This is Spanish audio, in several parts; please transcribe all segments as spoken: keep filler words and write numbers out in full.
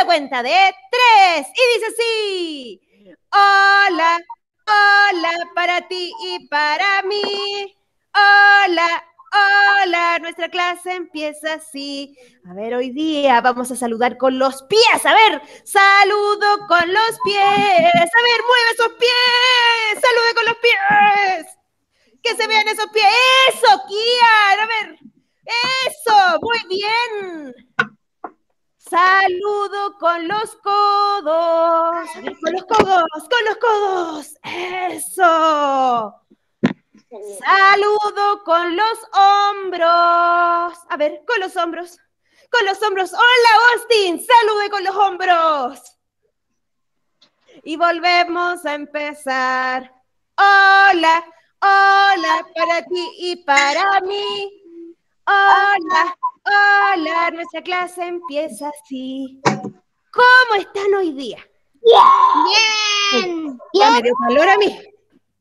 cuenta de tres. Y dice así. Hola, hola para ti y para mí. Hola, hola, nuestra clase empieza así. A ver, hoy día vamos a saludar con los pies. A ver, saludo con los pies. A ver, mueve esos pies. Salude con los pies. Que se vean esos pies. Eso, Kian. A ver, eso, muy bien. Saludo con los codos. A ver, con los codos, con los codos. Eso. Saludo con los hombros. A ver, con los hombros. Con los hombros. Hola, Austin. Salude con los hombros. Y volvemos a empezar. Hola, hola para ti y para mí. Hola, hola, nuestra clase empieza así. ¿Cómo están hoy día? Bien. Ya me dio calor a mí.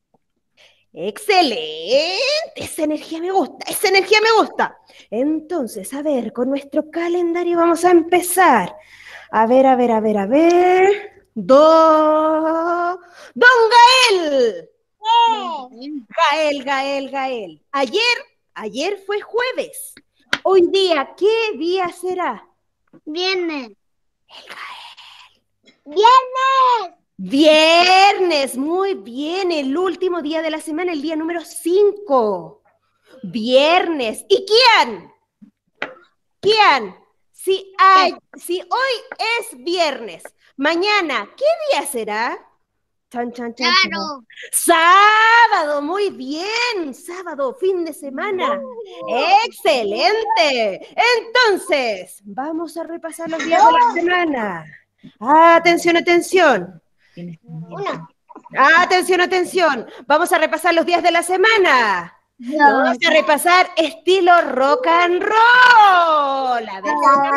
Excelente, esa energía me gusta, esa energía me gusta. Entonces, a ver, con nuestro calendario vamos a empezar. A ver, a ver, a ver, a ver. Do... Don Gael. Gael, Gael, Gael. Ayer, ayer fue jueves. Hoy día, ¿qué día será? Viernes. El Gael. Viernes. Viernes, muy bien, el último día de la semana, el día número cinco. Viernes. ¿Y quién? ¿Quién? Si, hay, si hoy es viernes, mañana, ¿qué día será? Chan, chan, chan, Claro. Sábado, muy bien. Sábado, fin de semana. Excelente. Entonces, vamos a repasar los días de la semana. Atención, atención. Uno. Atención, atención. Vamos a repasar los días de la semana. Dos. Vamos a repasar estilo rock and roll. A ver,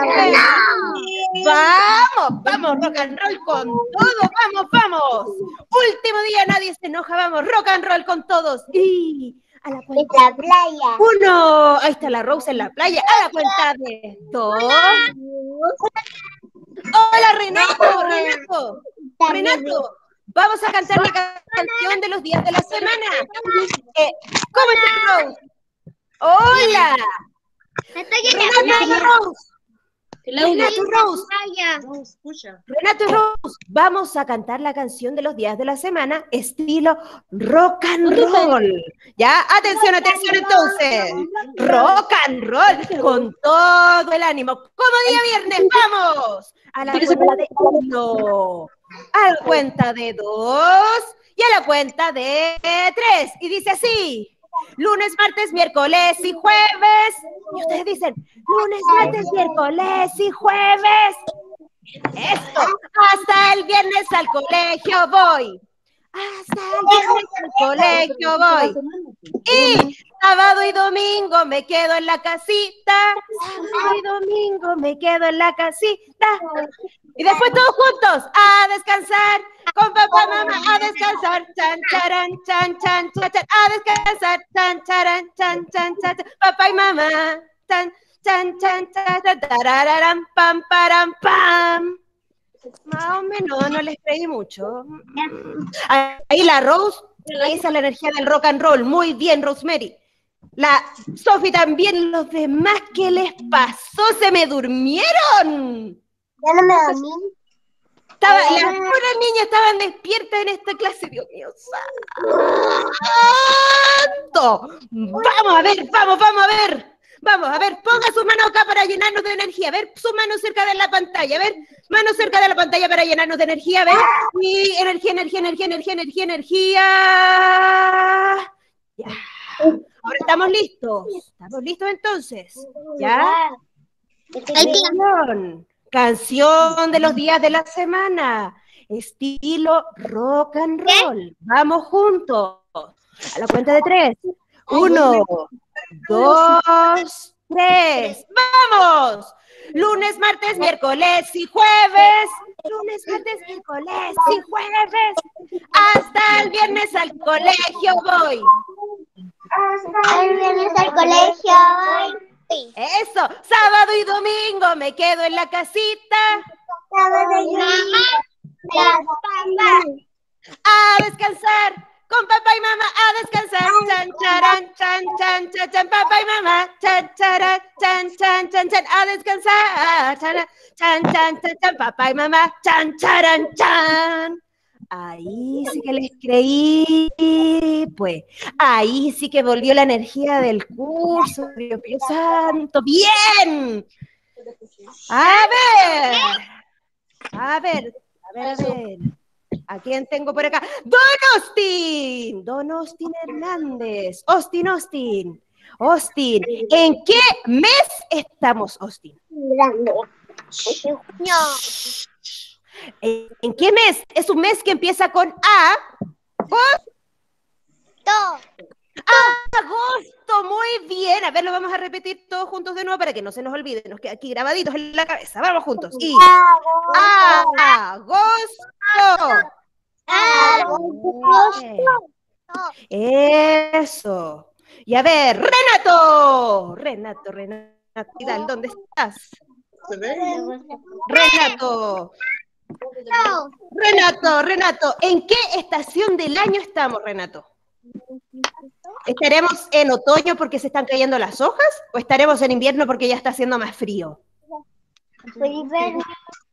vamos, vamos, rock and roll con todo. Vamos, vamos. Último día, nadie se enoja. Vamos, rock and roll con todos. Y a la cuenta. La playa. Uno. Ahí está la Rose en la playa. A la cuenta de dos. Hola, Renato, Renato. Renato. Vamos a cantar la canción de los días de la semana. Eh, ¿Cómo estás, Rose? ¡Hola! Renato Rose. Renato Rose. Renato Rose. Vamos a cantar la canción de los días de la semana, estilo rock and roll. ¿Ya? Atención, atención entonces. Rock and roll con todo el ánimo. Como día viernes, ¡vamos! A la cuenta de uno. A la cuenta de dos y a la cuenta de tres. Y dice así, lunes, martes, miércoles y jueves. Y ustedes dicen, lunes, martes, miércoles y jueves. Esto, hasta el viernes al colegio voy. Hasta el viernes al colegio voy. Y sábado y domingo me quedo en la casita. Sábado y domingo me quedo en la casita. Y después todos juntos, a descansar, con papá, mamá, a descansar, chan, charan, chan, chan, chan, chan, a descansar, chan, charan, chan, chan, chan, chan, papá y mamá, chan, chan, chan, chan, chan, tarararam, pam, param, pam. Más o menos, no les creí mucho. Ahí la Rose, esa es la energía del rock and roll, muy bien, Rosemary. La Sophie también, los demás, ¿qué les pasó? ¿Se me durmieron? Ya no me dormí. Estaba, las puras niñas estaban despiertas en esta clase, Dios mío santo. Vamos a ver, vamos, vamos a ver. Vamos, a ver, ponga sus manos acá para llenarnos de energía. A ver, sus manos cerca de la pantalla. A ver, manos cerca de la pantalla para llenarnos de energía. A ver, y energía, energía, energía, energía, energía, energía. Ya. Ahora estamos listos. ¿Estamos listos entonces? ¿Ya? Canción. Canción de los días de la semana. Estilo rock and roll. Vamos juntos. A la cuenta de tres. Uno, dos, tres. ¡Vamos! Lunes, martes, miércoles y jueves. Lunes, martes, miércoles y jueves. Hasta el viernes al colegio voy. Hasta el viernes al colegio voy. Eso, sábado y domingo me quedo en la casita. Sábado chan, chan, chan, papá y mamá, chan, charan, chan, chan, chan, chan, a descansar, chan, chan, chan, chan, chan, papá y mamá, chan, charan, chan. Ahí sí que les creí, pues. Ahí sí que volvió la energía del curso, Dios mío santo. ¡Bien! A ver, a ver, a ver, a ver. ¿A quién tengo por acá? ¡Don Austin! Don Austin Hernández. Austin, Austin. Austin, ¿en qué mes estamos, Austin? ¿En qué mes? Es un mes que empieza con A. Agosto. Agosto, muy bien. A ver, lo vamos a repetir todos juntos de nuevo para que no se nos olvide. Nos queda aquí grabaditos en la cabeza. Vamos juntos. Y agosto. Agosto. Eso. Y a ver, Renato. Renato, Renato. Vidal, ¿dónde estás? Renato. Renato, Renato, ¿en qué estación del año estamos, Renato? ¿Estaremos en otoño porque se están cayendo las hojas? ¿O estaremos en invierno porque ya está haciendo más frío? Invierno.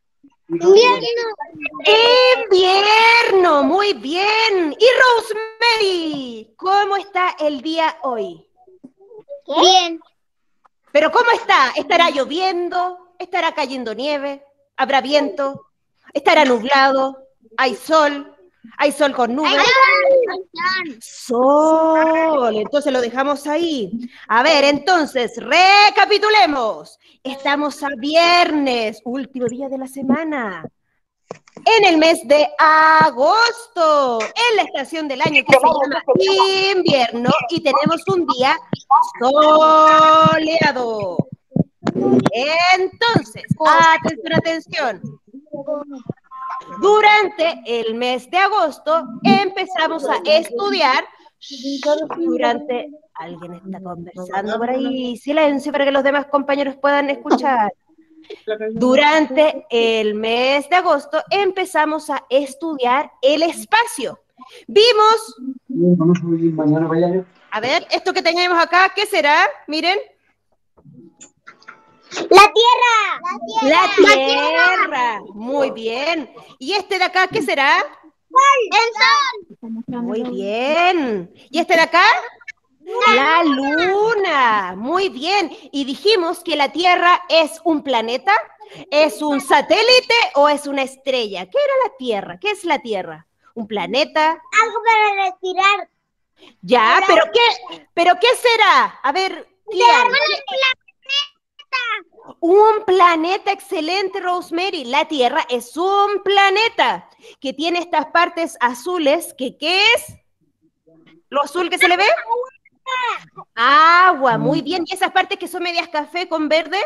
Invierno, muy bien. Y Rosemary, ¿cómo está el día hoy? Bien. ¿Pero cómo está? ¿Estará lloviendo? ¿Estará cayendo nieve? ¿Habrá viento? ¿Estará nublado? ¿Hay sol? ¿Hay sol con nubes? Sol, entonces lo dejamos ahí. A ver, entonces, recapitulemos. Estamos a viernes, último día de la semana. En el mes de agosto, en la estación del año que se llama invierno, y tenemos un día soleado. Entonces, atención, atención. Durante el mes de agosto empezamos a estudiar. Durante... Alguien está conversando por ahí. Silencio para que los demás compañeros puedan escuchar. Durante el mes de agosto empezamos a estudiar el espacio. Vimos... A ver, esto que tenemos acá, ¿qué será? Miren. La tierra. La tierra. La tierra. Muy bien. ¿Y este de acá qué será? El sol. Muy bien. ¿Y este de acá? La luna. Muy bien. Y dijimos que la Tierra es un planeta, es un satélite o es una estrella. ¿Qué era la Tierra? ¿Qué es la Tierra? ¿Un planeta? Algo para respirar. Ya, pero ¿qué, pero qué será? A ver, Tian. Un planeta, excelente, Rosemary. La Tierra es un planeta que tiene estas partes azules, que ¿qué es? ¿Lo azul que se le ve? Agua, muy bien. ¿Y esas partes que son medias café con verde?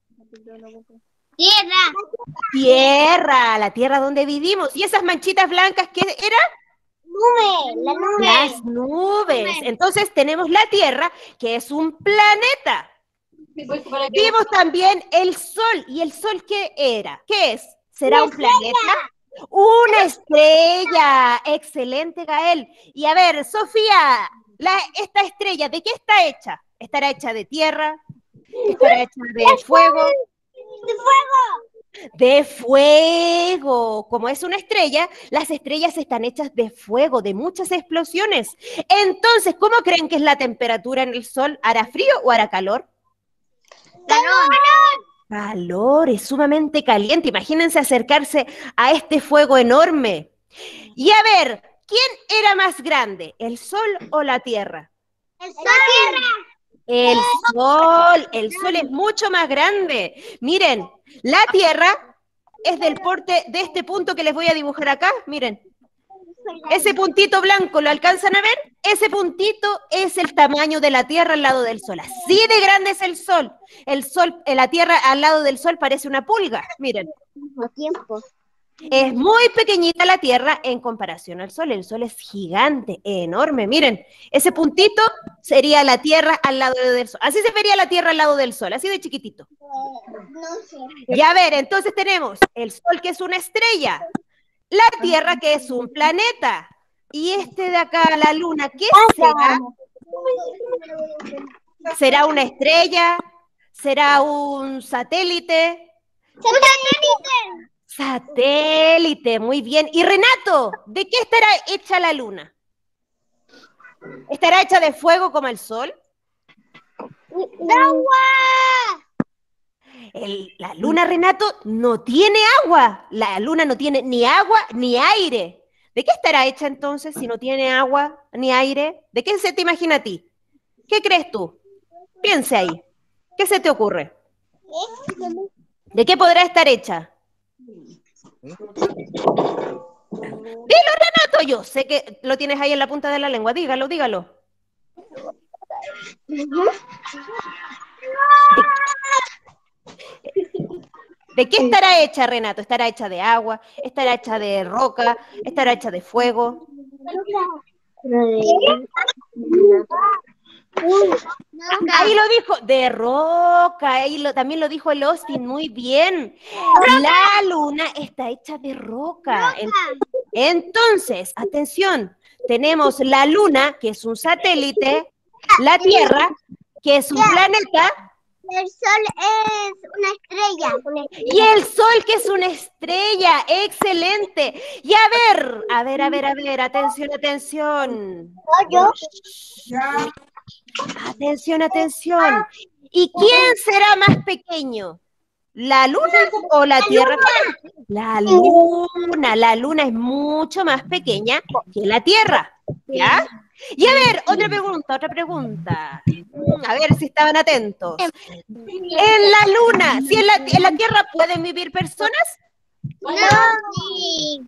Tierra. Tierra, la tierra donde vivimos. ¿Y esas manchitas blancas qué era? Nube, la nube. Las nubes. Entonces tenemos la Tierra, que es un planeta. Vimos también el Sol. ¿Y el Sol qué era? ¿Qué es? ¿Será un planeta? Una estrella. Excelente, Gael. Y a ver, Sofía, la, esta estrella, ¿de qué está hecha? ¿Estará hecha de tierra? ¿Estará hecha de fuego? De fuego. De fuego. Como es una estrella, las estrellas están hechas de fuego, de muchas explosiones. Entonces, ¿cómo creen que es la temperatura en el Sol? ¿Hará frío o hará calor? Calor. Calor, es sumamente caliente. Imagínense acercarse a este fuego enorme. Y a ver, ¿quién era más grande, el Sol o la Tierra? El sol. La tierra. El Sol, el Sol es mucho más grande. Miren, la Tierra es del porte de este punto que les voy a dibujar acá. Miren, ese puntito blanco, ¿lo alcanzan a ver? Ese puntito es el tamaño de la Tierra al lado del Sol. Así de grande es el Sol. El Sol, la Tierra al lado del Sol parece una pulga. Miren. Tiempo. Es muy pequeñita la Tierra en comparación al Sol. El Sol es gigante, enorme. Miren, ese puntito sería la Tierra al lado del Sol. Así se vería la Tierra al lado del Sol, así de chiquitito. No sé. Y a ver, entonces tenemos el Sol, que es una estrella, la Tierra, que es un planeta, y este de acá, la Luna, ¿qué será? ¿Será una estrella? ¿Será un satélite? ¡Satélite! Satélite, muy bien. Y Renato, ¿de qué estará hecha la luna? ¿Estará hecha de fuego como el sol? ¡De agua! El, la luna, Renato, no tiene agua. La luna no tiene ni agua ni aire. ¿De qué estará hecha entonces si no tiene agua ni aire? ¿De qué se te imagina a ti? ¿Qué crees tú? Piense ahí. ¿Qué se te ocurre? ¿De qué podrá estar hecha? Dilo, Renato, yo sé que lo tienes ahí en la punta de la lengua. Dígalo, dígalo. ¿De, ¿De qué estará hecha, Renato? ¿Estará hecha de agua? ¿Estará hecha de roca? ¿Estará hecha de fuego? Ahí lo dijo, de roca, ahí lo, también lo dijo el Austin, muy bien. La luna está hecha de roca. Entonces, atención, tenemos la luna, que es un satélite, la Tierra, que es un planeta. El sol es una estrella. Y el sol, que es una estrella, excelente. Y a ver, a ver, a ver, a ver, atención, atención. Yo. Atención, atención. ¿Y quién será más pequeño? ¿La luna o la Tierra? La luna, la luna es mucho más pequeña que la Tierra, ¿ya? Y a ver, otra pregunta, otra pregunta. A ver si estaban atentos. En la luna, ¿si en la, en la Tierra pueden vivir personas? No. Sí.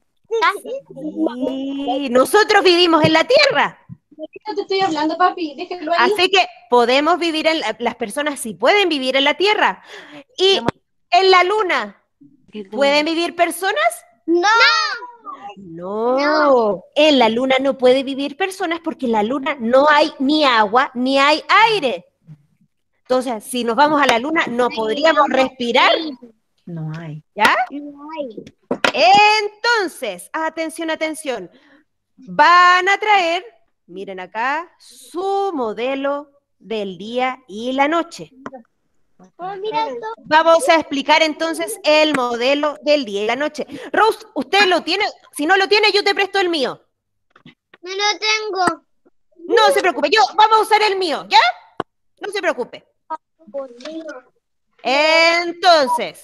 Sí, nosotros vivimos en la Tierra. No te estoy hablando, papi, déjalo ahí. Así que podemos vivir en la, las personas sí pueden vivir en la Tierra. Y en la luna, ¿pueden vivir personas? No. No. No, en la luna no puede vivir personas porque en la luna no hay ni agua ni hay aire. Entonces, si nos vamos a la luna, no podríamos respirar. No hay. ¿Ya? No hay. Entonces, atención, atención. Van a traer, miren acá, su modelo del día y la noche. Oh, mira esto. Vamos a explicar entonces el modelo del día y la noche. Rose, ¿usted lo tiene? Si no lo tiene, yo te presto el mío. No lo tengo. No se preocupe, yo vamos a usar el mío, ¿ya? No se preocupe. Entonces,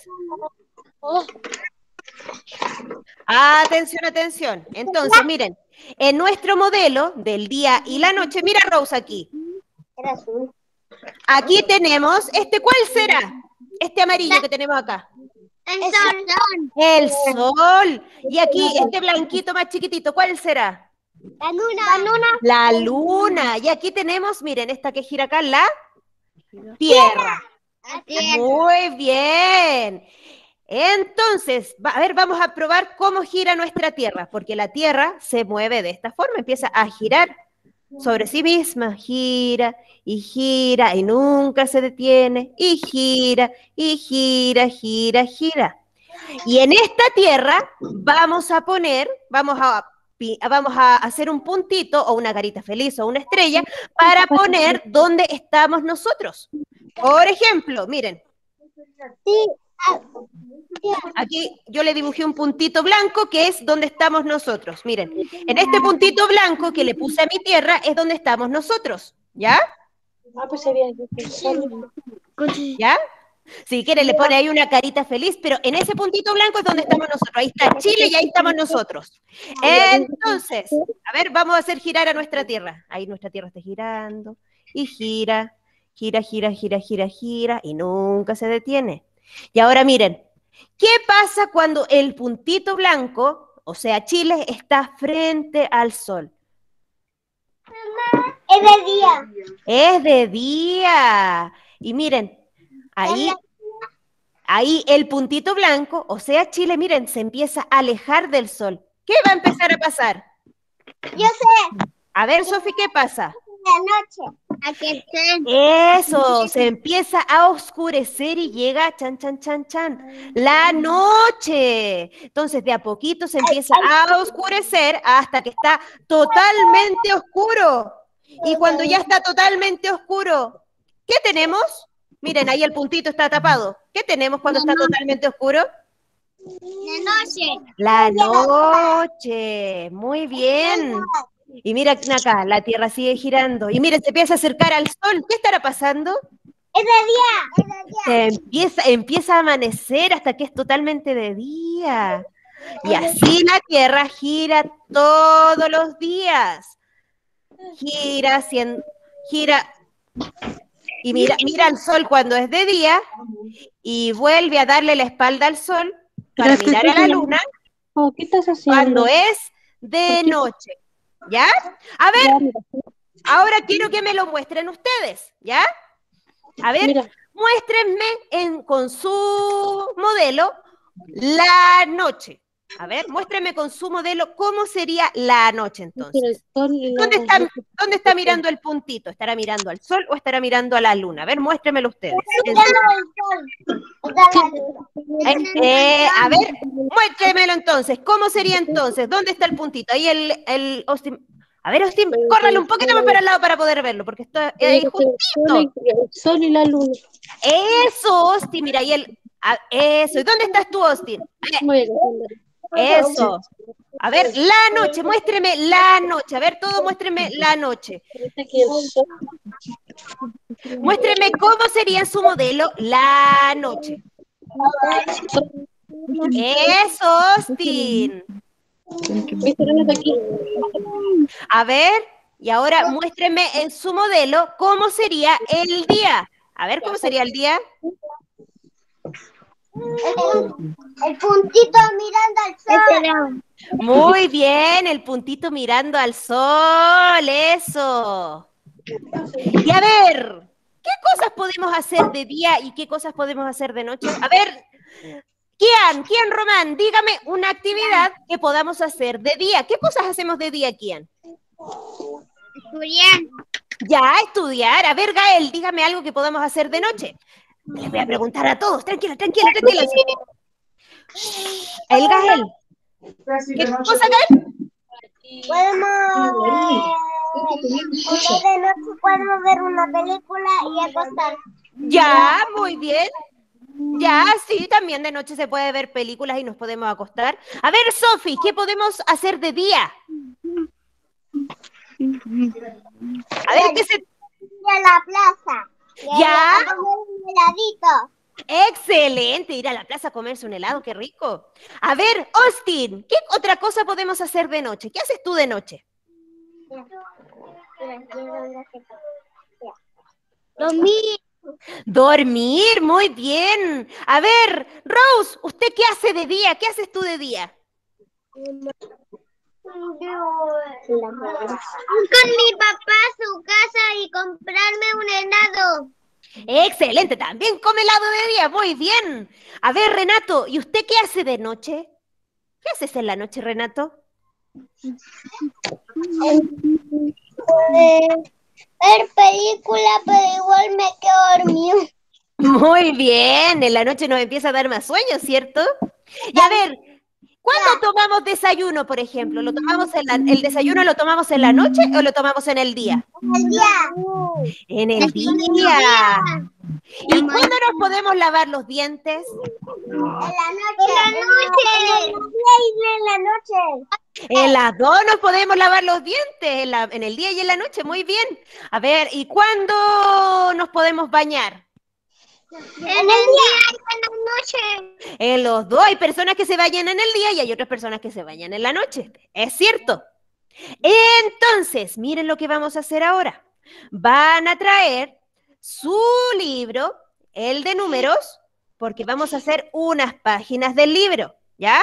atención, atención. Entonces, miren, en nuestro modelo del día y la noche, mira Rose aquí. Era azul. Aquí tenemos, este, ¿cuál será? Este amarillo que tenemos acá. El sol. El sol. Y aquí, este blanquito más chiquitito, ¿cuál será? La luna. La luna. La luna. Y aquí tenemos, miren, esta que gira acá, la Tierra. La tierra. Muy bien. Entonces, va- a ver, vamos a probar cómo gira nuestra Tierra, porque la Tierra se mueve de esta forma, empieza a girar sobre sí misma, gira y gira y nunca se detiene, y gira y gira, gira, gira. Y en esta Tierra vamos a poner, vamos a, pi- vamos a hacer un puntito o una carita feliz o una estrella para poner dónde estamos nosotros. Por ejemplo, miren, Sí. Ah, aquí yo le dibujé un puntito blanco que es donde estamos nosotros. Miren, en este puntito blanco que le puse a mi Tierra es donde estamos nosotros, ¿ya? Ah, pues había que ¿Ya? Si quiere le pone ahí una carita feliz, pero en ese puntito blanco es donde estamos nosotros. Ahí está Chile y ahí estamos nosotros. Entonces, a ver, vamos a hacer girar a nuestra Tierra. Ahí nuestra Tierra está girando y gira, gira, gira, gira, gira, gira y nunca se detiene. Y ahora miren, ¿qué pasa cuando el puntito blanco, o sea, Chile, está frente al Sol? es de día. Es de día. Y miren, ahí, ahí el puntito blanco, o sea, Chile, miren, se empieza a alejar del Sol. ¿Qué va a empezar a pasar? Yo sé. A ver, Sofi, ¿qué pasa? La noche. A que estén. Eso, se empieza a oscurecer y llega, chan, chan, chan, chan, la noche. Entonces, de a poquito se empieza a oscurecer hasta que está totalmente oscuro. Y cuando ya está totalmente oscuro, ¿qué tenemos? Miren, ahí el puntito está tapado. ¿Qué tenemos cuando está totalmente oscuro? La noche. La noche. Muy bien. Y mira acá, la Tierra sigue girando. Y miren, se empieza a acercar al Sol. ¿Qué estará pasando? Es de día. Es de día. Se empieza, empieza a amanecer hasta que es totalmente de día. Y así la Tierra gira todos los días. Gira, cien, gira, y mira, mira al Sol cuando es de día, y vuelve a darle la espalda al Sol para mirar a la Luna Oh, ¿qué estás haciendo? cuando es de noche. ¿Ya? A ver, ahora quiero que me lo muestren ustedes, ¿ya? A ver, Mira. muéstrenme en, con su modelo la noche. A ver, muéstrenme con su modelo cómo sería la noche entonces. ¿Dónde está, ¿Dónde está mirando el puntito? ¿Estará mirando al Sol o estará mirando a la Luna? A ver, muéstrenmelo ustedes. Eh, eh, a ver, muéstremelo entonces. ¿Cómo sería entonces? ¿Dónde está el puntito? Ahí el, el Austin. A ver, Austin, córrale un poquito más para el lado para poder verlo, porque está ahí justito. El Sol y la Luna. Eso, Austin, mira, ahí el... a, eso. ¿Y dónde estás tú, Austin? Muy bien. Eso. A ver, la noche, muéstreme la noche. A ver, todo muéstreme la noche. Muéstreme cómo sería su modelo la noche. Eso, Austin. A ver, y ahora muéstreme en su modelo cómo sería el día. A ver, ¿cómo sería el día? El, el puntito mirando al sol. Muy bien, el puntito mirando al sol, eso. Y a ver, ¿qué cosas podemos hacer de día y qué cosas podemos hacer de noche? A ver, Kian, Kian Román, dígame una actividad que podamos hacer de día. ¿Qué cosas hacemos de día, Kian? Estudiar. Ya, estudiar. A ver, Gael, dígame algo que podamos hacer de noche. Les voy a preguntar a todos. Tranquila, tranquila, tranquila. El Gael. ¿Qué cosa, Gael? Podemos de noche podemos ver una película y acostar. Ya, muy bien. Ya, sí, también de noche se puede ver películas y nos podemos acostar. A ver, Sofi, ¿qué podemos hacer de día? A ver, ¿qué se... Ir a la plaza. Ya. A comer un heladito. Excelente, ir a la plaza a comerse un helado, qué rico. A ver, Austin, ¿qué otra cosa podemos hacer de noche? ¿Qué haces tú de noche? Dormir. Dormir, muy bien. A ver, Rose, ¿usted qué hace de día? ¿Qué haces tú de día? Con mi papá a su casa y comprarme un helado. Excelente, también come helado de día, muy bien. A ver, Renato, ¿y usted qué hace de noche? ¿Qué haces en la noche, Renato? Ver película, pero igual me quedo dormido. Muy bien, en la noche nos empieza a dar más sueño, ¿cierto? Y a ver, ¿cuándo tomamos desayuno, por ejemplo? ¿Lo tomamos en la, ¿El desayuno lo tomamos en la noche o lo tomamos en el día? El día. En el día. ¿Y cuándo nos podemos lavar los dientes? En la noche. En la noche. En la noche. En las dos nos podemos lavar los dientes, en, la, en el día y en la noche, muy bien. A ver, ¿y cuándo nos podemos bañar? En el día y en la noche. En los dos, hay personas que se bañan en el día y hay otras personas que se bañan en la noche. Es cierto. Entonces, miren lo que vamos a hacer ahora. Van a traer su libro, el de números, porque vamos a hacer unas páginas del libro, ¿ya?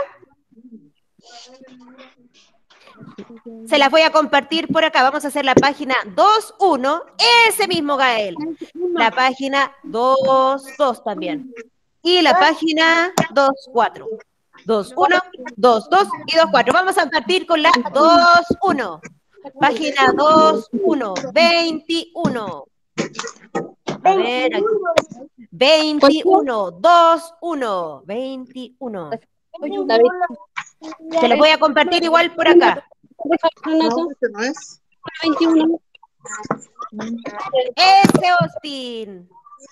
Se las voy a compartir por acá. Vamos a hacer la página dos uno, ese mismo Gael. La página dos dos también. Y la página dos cuatro. dos uno, dos dos y dos cuatro. Vamos a partir con la dos uno. Página dos uno, veintiuno. A ver, aquí. veintiuno, dos uno, veintiuno. Se los voy a compartir igual por acá. No, este no es. veintiuno. Ese, Austin.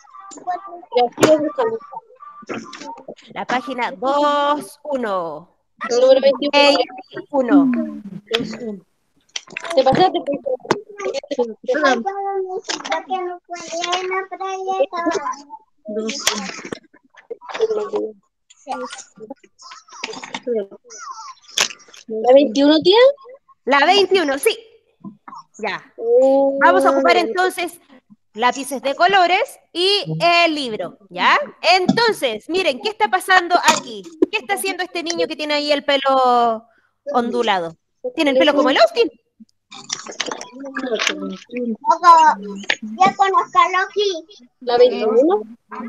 La página dos uno. Número veintiuno. uno. Te pasaste. ¿La veintiuno, tía? La veintiuno, sí. Ya. Vamos a ocupar entonces lápices de colores y el libro, ¿ya? Entonces, miren, ¿qué está pasando aquí? ¿Qué está haciendo este niño que tiene ahí el pelo ondulado? ¿Tiene el pelo como el Austin? Ya conozco a Loki. ¿La veintiuno?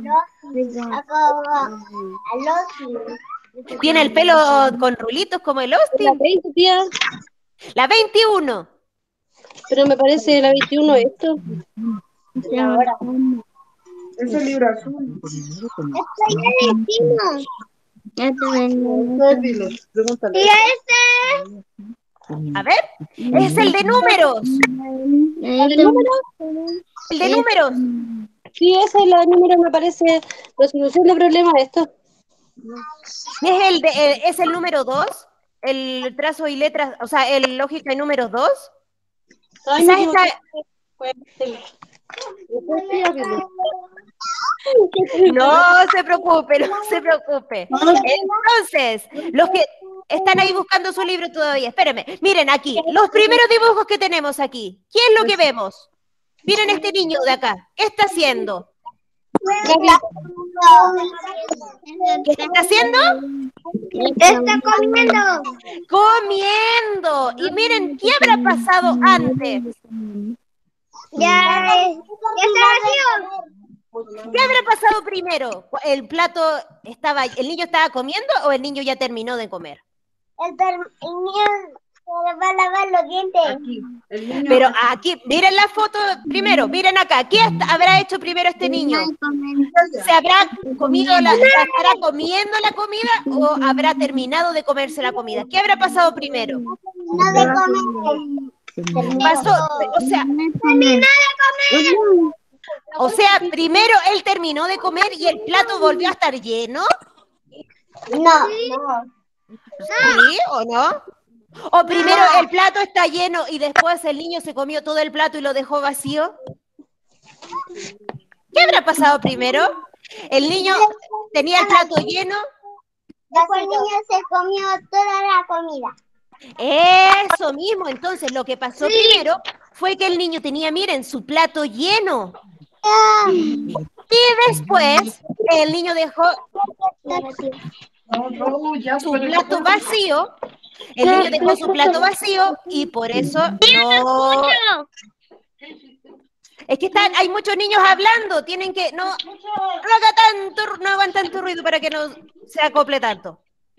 A Loki. ¿Tiene el pelo con rulitos como el La Austin? veinte, tía. La veintiuno. Pero me parece la veintiuno esto. Ahora. Es el libro azul. Esto ya lo hicimos. Entonces, pregúntale. ¿Y este? A ver, es el de números. ¿El número? El de números. Sí, esa es la de número, me parece resolución de problemas esto. Es el, de, eh, es el número dos. El trazo y letras, o sea, el lógica y números dos. Ay, Quizás me está... No se preocupe, no se preocupe. Entonces, los que están ahí buscando su libro todavía, espérenme. Miren aquí, los primeros dibujos que tenemos aquí. ¿Qué es lo que vemos? Miren este niño de acá. ¿Qué está haciendo? ¿Qué está haciendo? Está comiendo. Comiendo. Y miren, ¿qué habrá pasado antes? Ya, es- ya está vacío. ¿Qué habrá pasado primero? ¿El plato estaba, el niño estaba comiendo o el niño ya terminó de comer? El, per- el niño se va a lavar los dientes. Aquí, el niño. Pero aquí, miren la foto primero, miren acá. ¿Qué hasta- habrá hecho primero este niño? ¿Se habrá comido la, estará comiendo la comida o habrá terminado de comerse la comida? ¿Qué habrá pasado primero? No de comer. Pasó, o sea, Terminó de comer. o sea, primero él terminó de comer y el plato volvió a estar lleno. No, no. ¿Sí o no? O primero el plato está lleno y después el niño se comió todo el plato y lo dejó vacío. ¿Qué habrá pasado primero? El niño tenía el plato lleno. Después el niño se comió toda la comida. Eso mismo, entonces lo que pasó primero fue que el niño tenía, miren, su plato lleno. Y después el niño dejó No, no, ya su fue. plato vacío. El niño dejó su plato vacío y por eso no... Es que están, hay muchos niños hablando, tienen que... No, no haga tanto, no hagan tanto ruido para que no se acople tanto.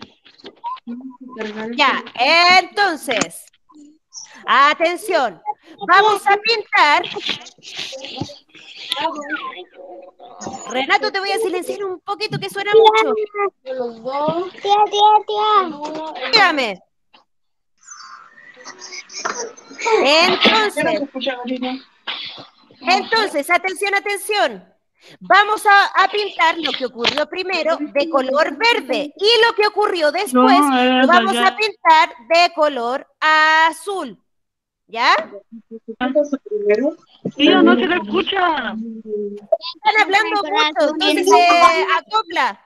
Ya, entonces, atención, vamos a pintar. Renato, te voy a silenciar un poquito que suena mucho. Los dos. Tía, tía, tía. Dígame. Entonces, entonces, atención, atención. Vamos a, a pintar lo que ocurrió primero de color verde y lo que ocurrió después lo vamos a pintar de color azul. ¿Ya? Tío, no se le escucha. Están hablando mucho, entonces se acopla.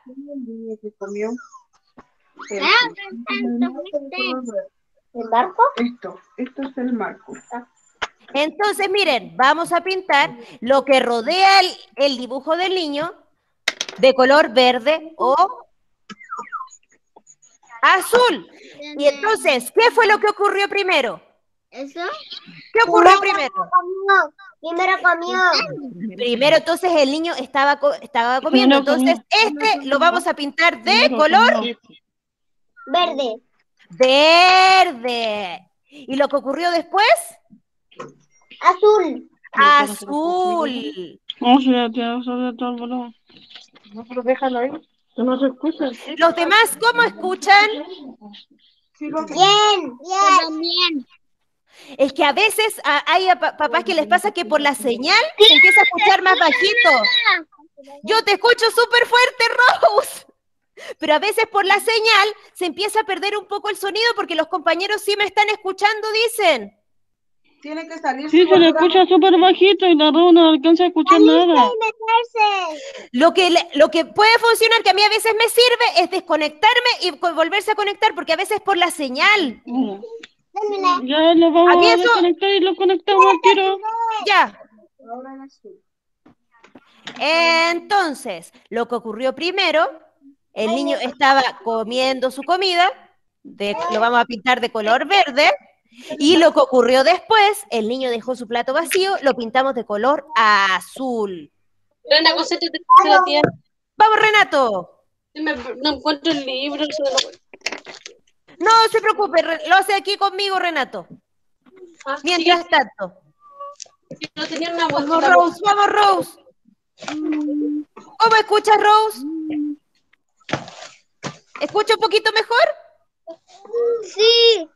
¿El barco? Esto, esto es el marco. Entonces, miren, vamos a pintar lo que rodea el, el dibujo del niño de color verde o azul. Y entonces, ¿qué fue lo que ocurrió primero? ¿Eso? ¿Qué ocurrió primero? Comió. Primero comió. Primero, entonces, el niño estaba, co- estaba comiendo. Entonces, este lo vamos a pintar de color Verde. verde. ¿Y lo que ocurrió después? Azul. Azul. No, sí, ya tiene sobre todo el volumen. No, pero déjalo ahí. Que no se escucha. ¿Los demás cómo escuchan? Sí, lo- Bien. Bien. Bien. Es que a veces a, hay a pa- papás que les pasa que por la señal se empieza a escuchar más bajito. Yo te escucho súper fuerte, Rose. Pero a veces por la señal se empieza a perder un poco el sonido porque los compañeros sí me están escuchando, dicen. Tiene que salir. Sí, se le escucha súper bajito y la Rose no alcanza a escuchar nada. Lo que, le- lo que puede funcionar, que a mí a veces me sirve, es desconectarme y co- volverse a conectar, porque a veces por la señal. Mm. Ya lo vamos Aquí a eso- desconectar y lo conectamos al tiro. Ya. Entonces, lo que ocurrió primero, el niño estaba comiendo su comida, de- lo vamos a pintar de color verde, y lo que ocurrió después, el niño dejó su plato vacío, lo pintamos de color azul. Una cosita te dice la tía. ¡Vamos, Renato! Me- No encuentro el libro. se lo- No se preocupe, Re- lo hace aquí conmigo, Renato. Ah, Mientras sí, tanto. no tenía una Vamos, bolsita. Rose, vamos, Rose. ¿Cómo escuchas, Rose? ¿Escucha un poquito mejor? Sí.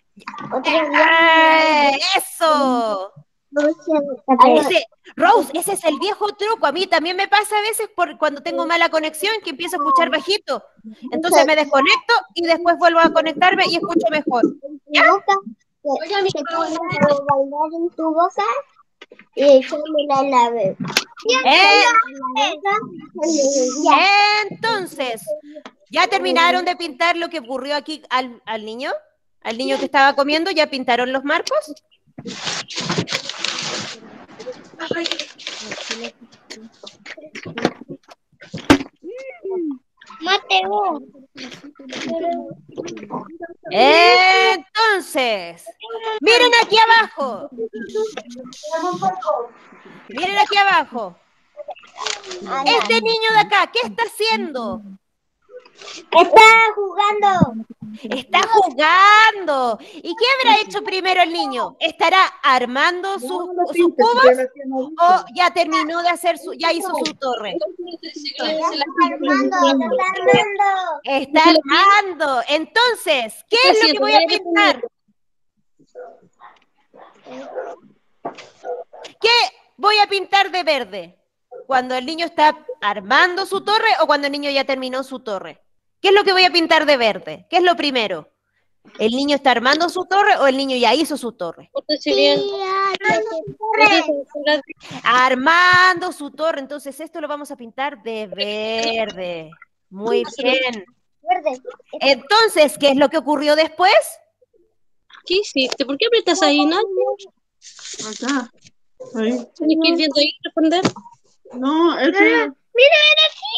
¡Eh, ¡Eso! Ese, Rose, ese es el viejo truco. A mí también me pasa a veces por cuando tengo mala conexión que empiezo a escuchar bajito. Entonces me desconecto y después vuelvo a conectarme y escucho mejor. Oye, mi bailar en tu boca y echármela en la boca. Eh, Entonces, ¿ya terminaron de pintar lo que ocurrió aquí al, al niño? ¿Al niño que estaba comiendo? ¿Ya pintaron los marcos? Mateo. Entonces, miren aquí abajo. Miren aquí abajo. Este niño de acá, ¿qué está haciendo? Está jugando. Está jugando. ¿Y qué habrá hecho primero el niño? ¿Estará armando sus, sus cubos o ya terminó de hacer su, ya hizo su torre? Armando, está armando. Está armando. Entonces, ¿qué es lo que voy a pintar? ¿Qué voy a pintar de verde? ¿Cuando el niño está armando su torre o cuando el niño ya terminó su torre? ¿Qué es lo que voy a pintar de verde? ¿Qué es lo primero? ¿El niño está armando su torre o el niño ya hizo su torre? Armando su torre. Entonces esto lo vamos a pintar de verde. Muy bien. Entonces, ¿qué es lo que ocurrió después? ¿Qué hiciste? ¿Por qué apretas ahí, Nacho? Acá. Ahí. ¿Tienes que ir viendo ahí y responder? No, este, Mira, ven aquí.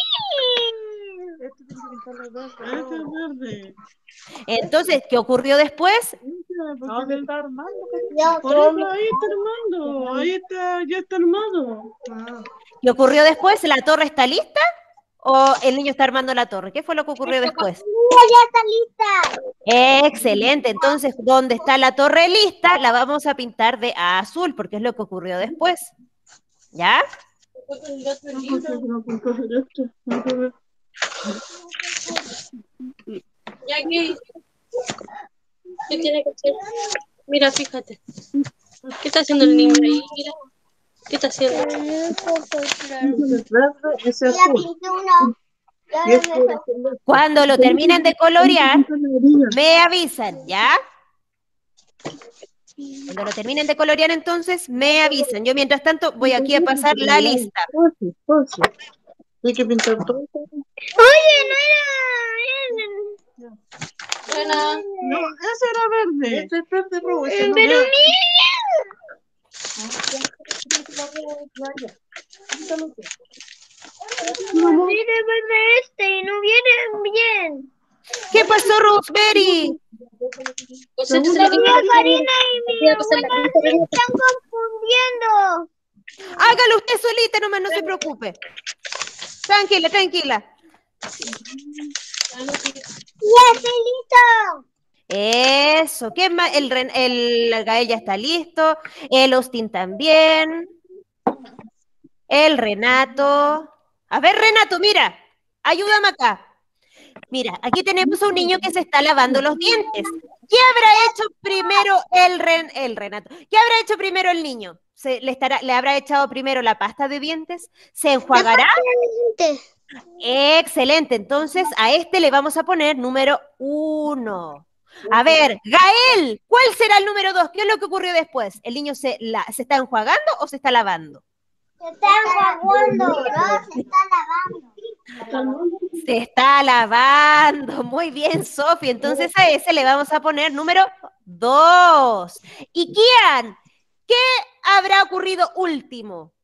este es verde. Entonces, ¿qué ocurrió después? ¿Dónde está armando? Yo Por eso ahí está armando. Ahí está, ya está armado. ¿Qué ocurrió después? ¿La torre está lista? ¿O el niño está armando la torre? ¿Qué fue lo que ocurrió después? ya está lista. Excelente. Entonces, ¿dónde está la torre lista? La vamos a pintar de azul, porque es lo que ocurrió después. ¿Ya? Ya que... ¿Qué tiene que hacer? Mira, fíjate. ¿Qué está haciendo el niño ahí? Mira. ¿Qué está haciendo? Ese Ya azul. pinté uno. Ya me- Cuando lo terminen de colorear, me avisan, ¿ya? Cuando lo terminen de colorear, entonces, me avisan. Yo, mientras tanto, voy aquí a pasar la lista. Fácil, fácil. Hay que pintar todo. Oye, no era. Buena. No, ese era verde. Ese es verde rojo. Ese no Pero era. mira. Mire, verde este y no viene bien. ¿Qué pasó, Rosemary? Pues este se La lo tía digo. Karina y mi Voy a pasar la abuela lista, se Renato. están confundiendo. Hágalo usted solita nomás, no se preocupe. Tranquila, tranquila. Ya estoy listo. Eso. ¿Qué más? El, Ren- el Gael ya está listo. El Austin también. El Renato. A ver, Renato, mira. Ayúdame acá. Mira, aquí tenemos a un niño que se está lavando los dientes. ¿Qué habrá hecho primero el, Ren, el Renato? ¿Qué habrá hecho primero el niño? ¿Se, le, estará, ¿Le habrá echado primero la pasta de dientes? ¿Se enjuagará? Excelente, entonces a este le vamos a poner número uno. A ver, Gael, ¿cuál será el número dos? ¿Qué es lo que ocurrió después? ¿El niño se, la, se está enjuagando o se está lavando? Se está enjuagando, no, se está lavando. Se está lavando, muy bien, Sofi. Entonces a ese le vamos a poner número dos. Y Kian, ¿qué habrá ocurrido último?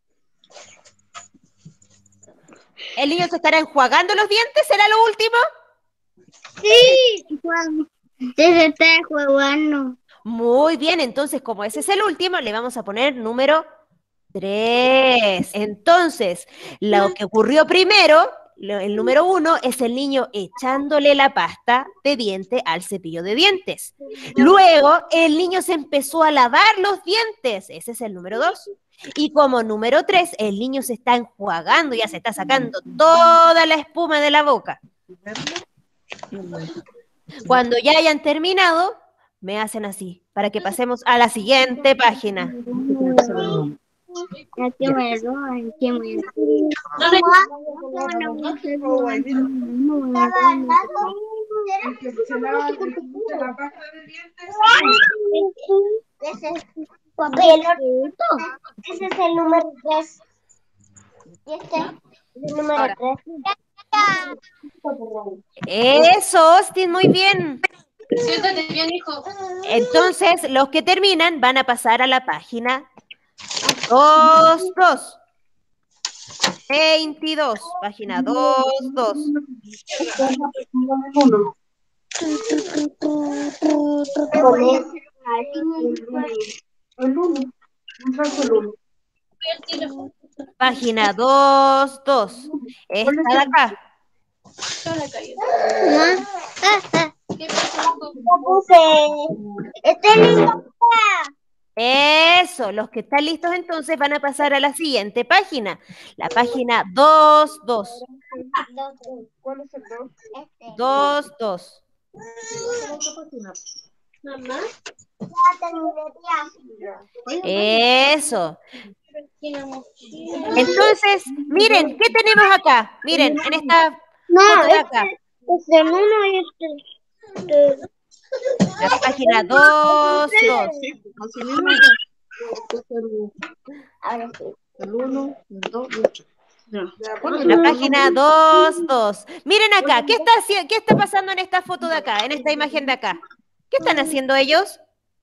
¿El niño se estará enjuagando los dientes? ¿Será lo último? Sí, se está enjuagando. Muy bien, entonces como ese es el último, le vamos a poner número tres. Entonces, lo que ocurrió primero, el número uno, es el niño echándole la pasta de diente al cepillo de dientes. Luego, el niño se empezó a lavar los dientes. Ese es el número dos. Y como número tres, el niño se está enjuagando, ya se está sacando toda la espuma de la boca. Cuando ya hayan terminado, me hacen así, para que pasemos a la siguiente página. Ese es el número tres. Y este es el número tres. Eso, Austin, muy bien. Siéntate bien, hijo. Entonces, los que terminan van a pasar a la página dos, dos. veintidós, página dos, dos. Página dos, dos. Esta de acá. ¿Qué puse? Este listo. Eso, los que están listos entonces van a pasar a la siguiente página. La página dos, dos. ¿Cuál es el dos? dos, dos. Mamá. Eso. Entonces, miren, ¿qué tenemos acá? Miren, en esta foto de acá. Este uno y este. La página dos, dos. Ahora sí. El uno, el dos, el ocho. La página dos, dos. Miren acá, ¿qué está, haci- ¿qué está pasando en esta foto de acá, en esta imagen de acá? ¿Qué están haciendo ellos?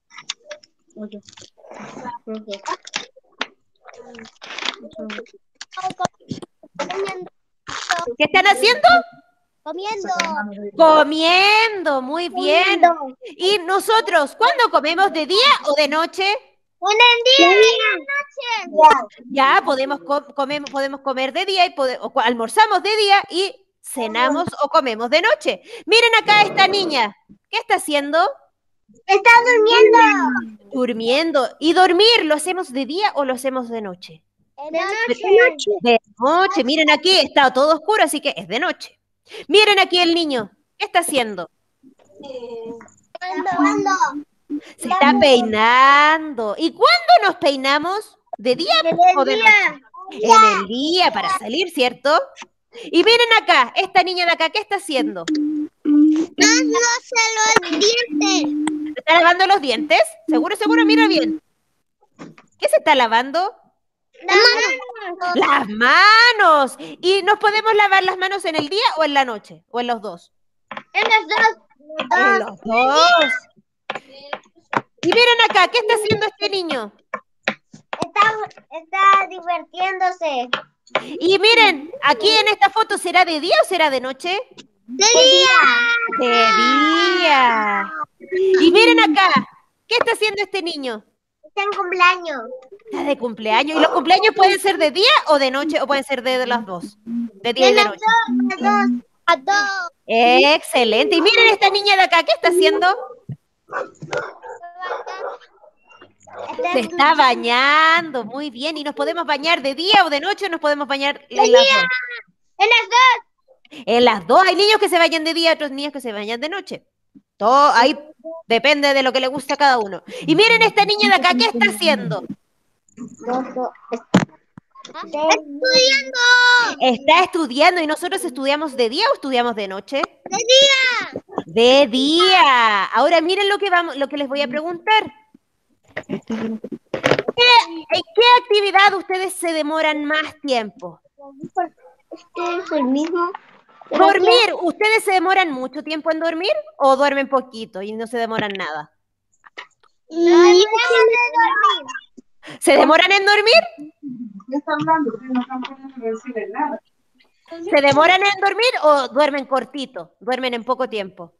¿Qué están haciendo? Comiendo. Comiendo, muy bien. ¿Y nosotros, cuándo comemos, de día o de noche? Un día y la noche. Ya, podemos, co- comemos, podemos comer de día y pode- o co- almorzamos de día y cenamos o comemos de noche. Miren acá a esta niña. ¿Qué está haciendo? Está durmiendo. Durmiendo. ¿Y dormir lo hacemos de día o lo hacemos de noche? De noche. De noche. Miren aquí, está todo oscuro, así que es de noche. Miren aquí el niño. ¿Qué está haciendo? ¿Cuándo? Se está peinando. ¿Y cuándo nos peinamos? ¿De día o de noche? En el día para salir, ¿cierto? Y miren acá, esta niña de acá, ¿qué está haciendo? Dándose los dientes. ¿Se está lavando los dientes? ¿Seguro, seguro? Mira bien. ¿Qué se está lavando? Las manos. Las manos. ¿Y nos podemos lavar las manos en el día o en la noche? ¿O en los dos? En los dos. En los dos. Y miren acá, ¿qué está haciendo este niño? Está, está divirtiéndose. Y miren, aquí en esta foto, ¿será de día o será de noche? De día. De día. Y miren acá, ¿qué está haciendo este niño? Está en cumpleaños. Está de cumpleaños. ¿Y los cumpleaños pueden ser de día o de noche o pueden ser de, de las dos? De día y de las noche. dos. Las dos. A dos. Excelente. Y miren esta niña de acá, ¿qué está haciendo? Se está bañando, muy bien. ¿Y nos podemos bañar de día o de noche o nos podemos bañar en las dos? En las dos. En las dos. Hay niños que se bañan de día y otros niños que se bañan de noche. Todo, hay Depende de lo que le guste a cada uno. Y miren esta niña de acá, ¿qué está haciendo? Estudiando. Está estudiando. ¿Y nosotros estudiamos de día o estudiamos de noche? De día. De día. Ahora miren lo que vamos, lo que les voy a preguntar. ¿Qué, ¿En qué actividad ustedes se demoran más tiempo? Este es el mismo. Dormir. ¿Ustedes se demoran mucho tiempo en dormir o duermen poquito y no se demoran nada? No, de dormir. ¿Se demoran en dormir? ¿Se demoran en dormir o duermen cortito? ¿Duermen en poco tiempo?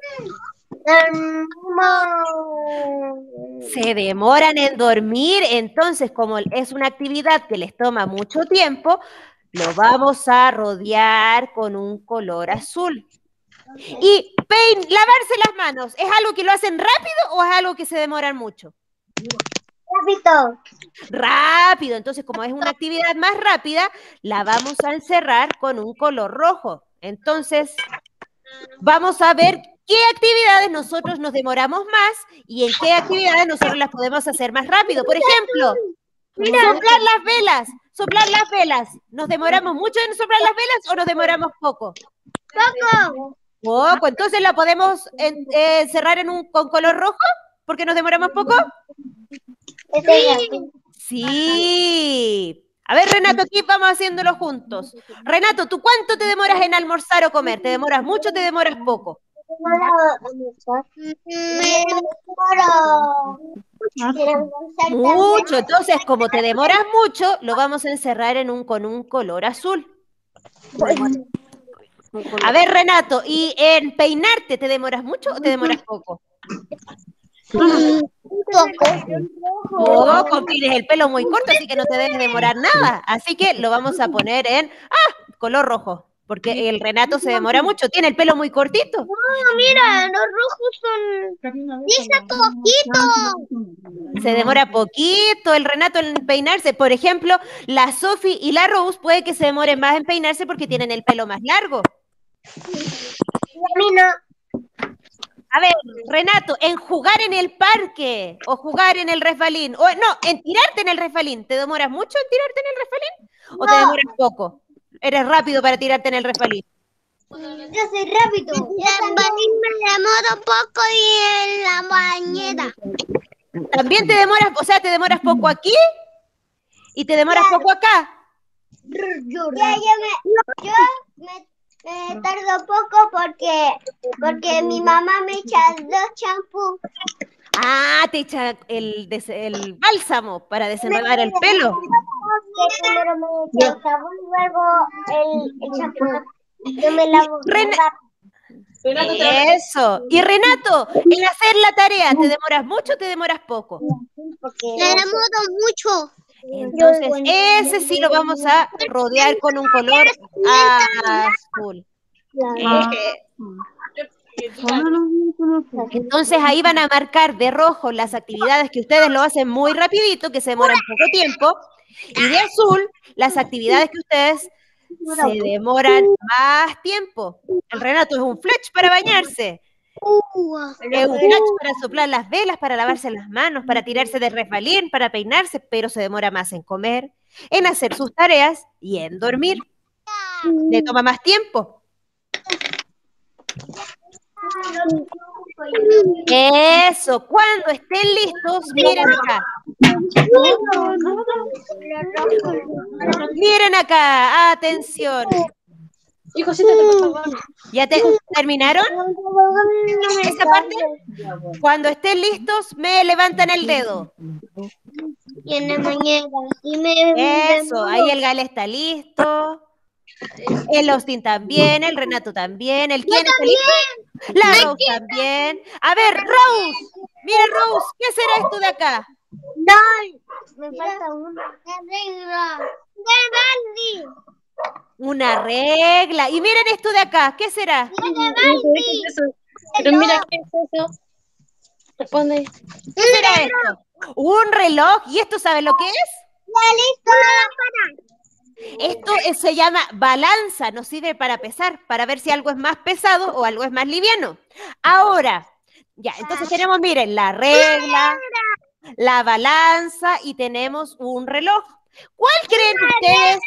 Se demoran en dormir, entonces como es una actividad que les toma mucho tiempo, lo vamos a rodear con un color azul. Y pein, lavarse las manos, ¿es algo que lo hacen rápido o es algo que se demoran mucho? Rápido. Rápido, entonces como es una actividad más rápida, la vamos a encerrar con un color rojo. Entonces, vamos a ver qué actividades nosotros nos demoramos más y en qué actividades nosotros las podemos hacer más rápido. Por ejemplo, mira, soplar las velas, soplar las velas. ¿Nos demoramos mucho en soplar las velas o nos demoramos poco? Poco. Poco, entonces la podemos en, eh, cerrar en un, con color rojo porque nos demoramos poco. Sí. Sí. A ver, Renato, aquí vamos haciéndolo juntos. Renato, ¿tú cuánto te demoras en almorzar o comer? ¿Te demoras mucho o te demoras poco? Me demoro. Mucho. Entonces, como te demoras mucho, lo vamos a encerrar en un, con un color azul. A ver, Renato, ¿y en peinarte te demoras mucho o te demoras poco? Poco, tienes el pelo muy corto, así que no te debes demorar nada. Así que lo vamos a poner en ah, color rojo, porque el Renato se demora mucho, tiene el pelo muy cortito. No, mira, los rojos son... Dice poquito. Se demora poquito el Renato en peinarse. Por ejemplo, la Sophie y la Rose puede que se demoren más en peinarse porque tienen el pelo más largo. Y a mí no. A ver, Renato, en jugar en el parque o jugar en el resbalín, o no, en tirarte en el resbalín, ¿te demoras mucho en tirarte en el resbalín? ¿O No. te demoras poco? ¿Eres rápido para tirarte en el resbalín? Yo soy rápido. También me demoro poco y en la bañera. ¿También te demoras, o sea, te demoras poco aquí y te demoras Claro. poco acá? Ya, yo me, yo me, me tardo poco porque, porque mi mamá me echa dos champús. Ah, te echa el, des- el bálsamo para desenredar el pelo. Que primero me echa el jabón y luego el, el champú. Yo me lavo. Ren- rápido. Eso. Y Renato, en hacer la tarea, ¿te demoras mucho o te demoras poco? Porque me demoro mucho. Entonces, ese sí lo vamos a rodear con un color azul. Eh, Entonces ahí van a marcar de rojo las actividades que ustedes lo hacen muy rapidito, que se demoran poco tiempo, y de azul las actividades que ustedes se demoran más tiempo. El Renato es un flash para bañarse, es un flash para soplar las velas, para lavarse las manos, para tirarse de resbalín, para peinarse, pero se demora más en comer, en hacer sus tareas y en dormir. Le toma más tiempo. Eso, cuando estén listos, miren acá. Miren acá, atención. Hijos, siéntate, por favor. ¿Ya te, terminaron esa parte? Cuando estén listos, me levantan el dedo. Y en la mañana. Y me, Eso, ahí el Gale está listo. El Austin también, el Renato también, el quién está listo. La Rose también. A ver, Rose. Mira, Rose, ¿qué será esto de acá? me falta una. regla. De Barbie. Una regla. Y miren esto de acá, ¿qué será? De Barbie. Pero mira, ¿qué es eso? Responde. ¿Qué será esto? Un reloj. ¿Y esto saben lo que es? Ya listo. Esto es- se llama balanza, nos sirve para pesar, para ver si algo es más pesado o algo es más liviano. Ahora, Ya, entonces tenemos, miren, la regla, la balanza y tenemos un reloj. ¿Cuál creen ustedes?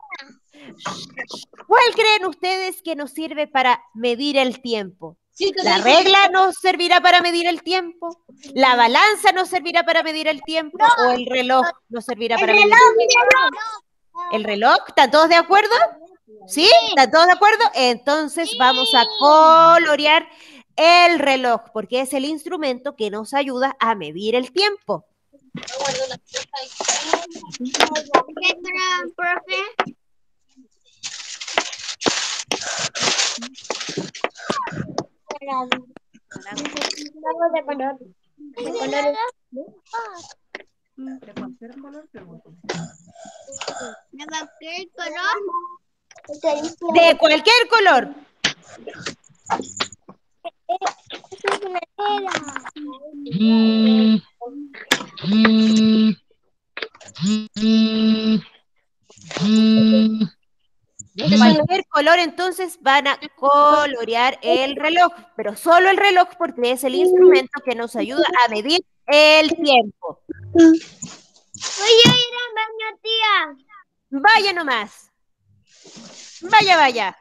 ¿Cuál creen ustedes que nos sirve para medir el tiempo? ¿La regla nos servirá para medir el tiempo? ¿La balanza nos servirá para medir el tiempo? ¿O el reloj nos servirá para medir el tiempo? ¿El reloj? ¿Están todos de acuerdo? ¿Sí? ¿Están todos de acuerdo? Entonces vamos a colorear el reloj, porque es el instrumento que nos ayuda a medir el tiempo. De color. De color. ¿De cualquier color? ¿De cualquier color? De cualquier color. De cualquier color, entonces van a colorear el reloj, pero solo el reloj porque es el instrumento que nos ayuda a medir el tiempo. Voy a ir al baño, tía. Vaya nomás. Vaya, vaya.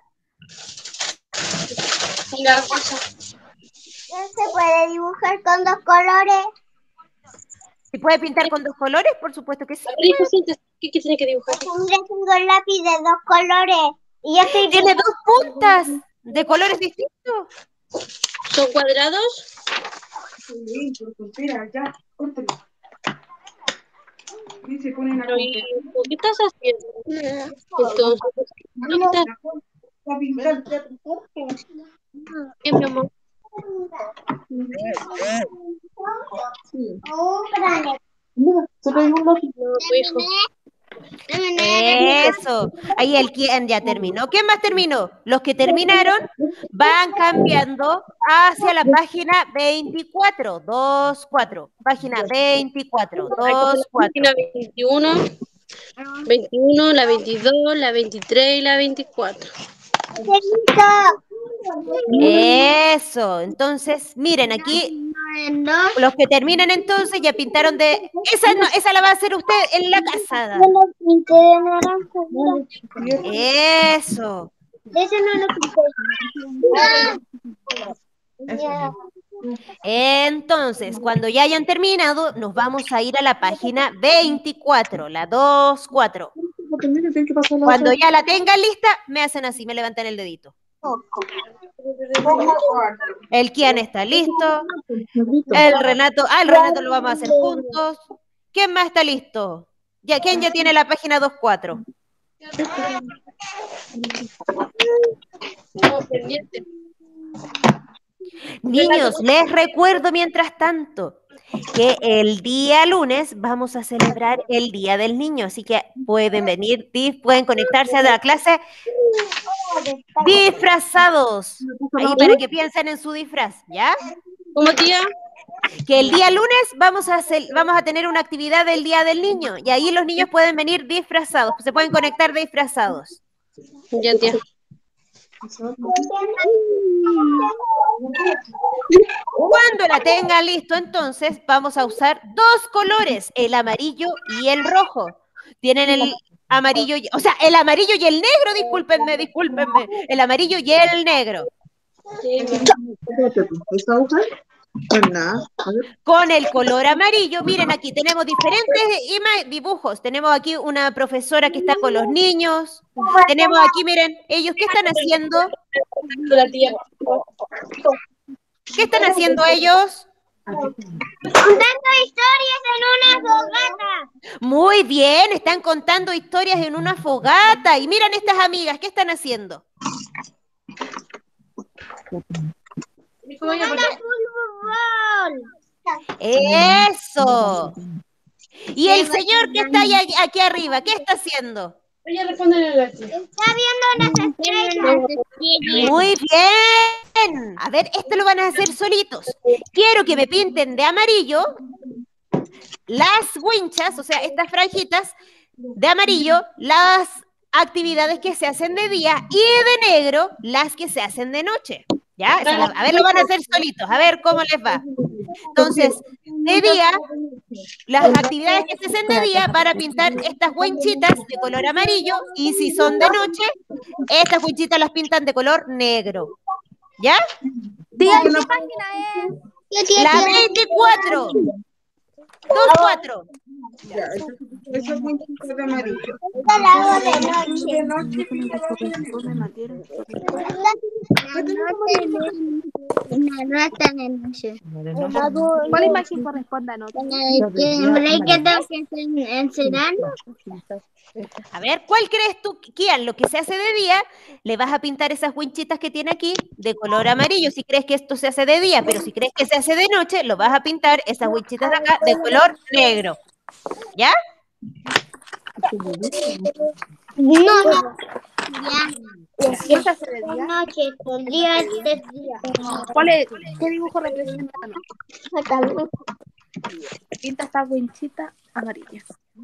¿Ya se puede dibujar con dos colores? ¿Se puede pintar con dos colores? Por supuesto que sí. ¿Qué, qué tiene que dibujar? Yo tengo el lápiz de dos colores. Y ya estoy... Tiene dos puntas de colores distintos. ¿Son cuadrados? Sí, mira, ya, córtalo. Y se ponen a ¿Y qué estás haciendo? Entonces, ¿qué estás a pintar. ¿Qué, mi amor? Mira, se cayó un lápiz. No, tu hijo. Eso. Ahí el quien ya terminó. ¿Quién más terminó? Los que terminaron van cambiando hacia la página veinticuatro. dos, cuatro. Página veinticuatro. dos, cuatro. La veintiuno, veintiuno, la veintidós, la veintitrés y la veinticuatro. Eso. Entonces, miren, aquí los que terminan entonces ya pintaron de... Esa, no, esa la va a hacer usted en la casada. Eso. Eso no lo pinté. Entonces, cuando ya hayan terminado, nos vamos a ir a la página veinticuatro, la dos, cuatro. Cuando ya la tengan lista, me hacen así, me levantan el dedito. El Kian está listo. El Renato, ah, el Renato lo vamos a hacer juntos. ¿Quién más está listo? Ya, ¿quién ya tiene la página dos, cuatro? Niños, les recuerdo mientras tanto que el día lunes vamos a celebrar el Día del Niño, así que pueden venir, pueden conectarse a la clase disfrazados, ahí para que piensen en su disfraz, ¿ya? ¿Cómo, tía? Que el día lunes vamos a, hacer, vamos a tener una actividad del Día del Niño, y ahí los niños pueden venir disfrazados, se pueden conectar disfrazados. Ya, tía. Cuando la tengan listo, entonces vamos a usar dos colores, el amarillo y el rojo. Tienen el amarillo, o sea, el amarillo y el negro, discúlpenme, discúlpenme, el amarillo y el negro. Con el color amarillo, miren aquí, tenemos diferentes dibujos. Tenemos aquí una profesora que está con los niños. Tenemos aquí, miren, ellos, ¿qué están haciendo? ¿Qué están haciendo ellos? Contando historias en una fogata. Muy bien, están contando historias en una fogata. Y miren estas amigas, ¿qué están haciendo? Eso. Y el señor que está ahí, aquí arriba, ¿qué está haciendo? Está viendo las estrellas. Muy bien. A ver, esto lo van a hacer solitos. Quiero que me pinten de amarillo las winchas, o sea, estas franjitas de amarillo, las actividades que se hacen de día, y de negro las que se hacen de noche. ¿Ya? A ver, lo van a hacer solitos, a ver cómo les va. Entonces, de día, las actividades que se hacen de día van a pintar estas huenchitas de color amarillo, y si son de noche, estas huenchitas las pintan de color negro. ¿Ya? Tía, ¿qué página es? La veinticuatro. Dos, cuatro. Ya, eso, eso es muy de amarillo. Yo la hago de noche. De noche, No están en noche. ¿Cuál imagen corresponde a noche? ¿Qué tengo que enseñarlo? A ver, ¿cuál crees tú, Kian? Lo que se hace de día, le vas a pintar esas winchitas que tiene aquí de color amarillo, si crees que esto se hace de día, pero si crees que se hace de noche, lo vas a pintar esas winchitas de acá de color negro. ¿Ya? No, no. ¿Qué se hace de De día? noche, el día es de día. ¿Cuál es? ¿Qué dibujo representa la noche? Pinta esta winchita amarilla.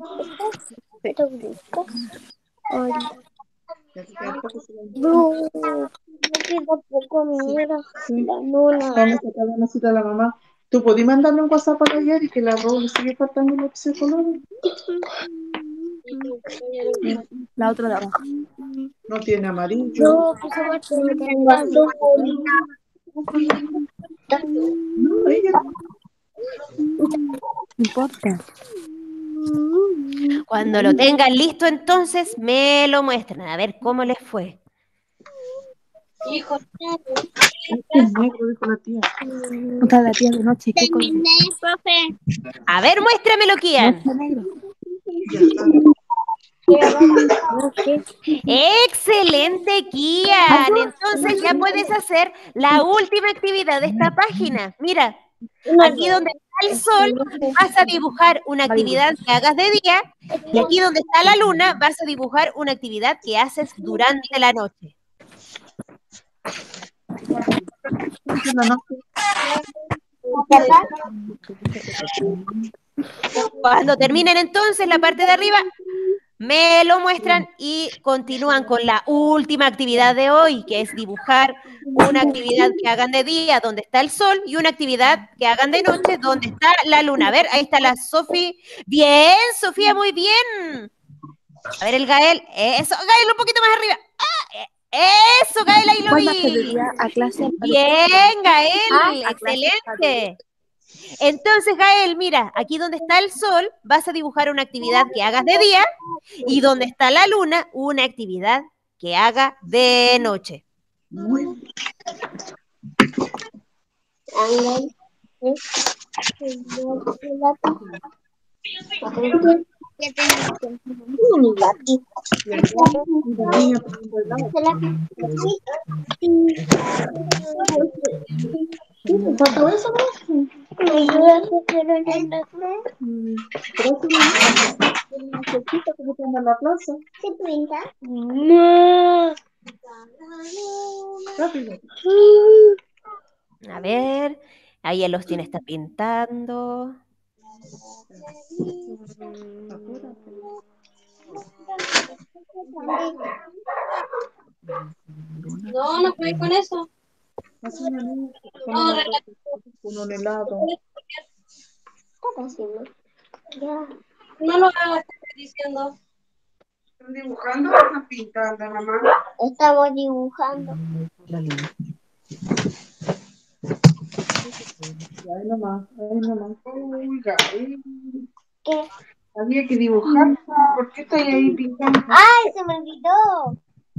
No, no poco miedo. La luna. vamos a sacar una cita a la mamá. ¿Tú podías mandarle un WhatsApp para ayer y que la ropa le sigue faltando los psicólogos? La otra de abajo. No tiene amarillo. No, pues ahora tengo azul. No, ella. No importa. Cuando lo tengan listo, entonces me lo muestran. A ver cómo les fue. Hijo, Es negro, dijo la tía. Otra la tía de noche. ¿Qué color? Terminé, profe. A ver, muéstramelo, Kian. Noche negro. Excelente, Kian. Entonces ya puedes hacer la última actividad de esta página. Mira, aquí donde está el sol vas a dibujar una actividad que hagas de día, y aquí donde está la luna vas a dibujar una actividad que haces durante la noche. Cuando terminen entonces la parte de arriba, me lo muestran y continúan con la última actividad de hoy, que es dibujar una actividad que hagan de día donde está el sol y una actividad que hagan de noche donde está la luna. A ver, ahí está la Sofi. Bien, Sofía, muy bien. A ver, el Gael. Eso, Gael, un poquito más arriba. Ah, eso, Gael, ahí lo vi. A clase. Bien, Gael, Ah, a excelente. Entonces, Gael, mira, aquí donde está el sol, vas a dibujar una actividad que hagas de día, y donde está la luna, una actividad que haga de noche. ¿Faltó eso? ¿Me ayudas a hacer un enlace? En la plaza. ¿Se pinta? No. Rápido. A ver, ahí él los tiene, está pintando. no, no puedes con eso. Hace una niña con No, un- con un helado. ¿Qué está haciendo? Ya. no lo hagas, te estoy diciendo. ¿Están dibujando o están pintando, mamá? Estamos dibujando. Ahí nomás, ahí nomás. Uy, Gael. ¿Qué? Había que dibujar. ¿Por qué estoy ahí pintando? ¡Ay, se me olvidó!